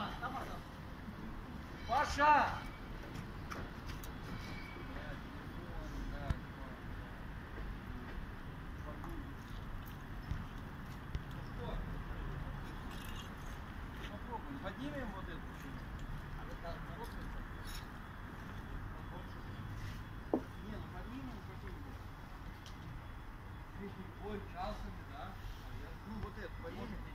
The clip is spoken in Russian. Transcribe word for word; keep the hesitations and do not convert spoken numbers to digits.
Паша! Попробуем. Поднимем вот эту. Не, ну поднимем какой-нибудь. Ой, часами, да? Ну вот это поднимем.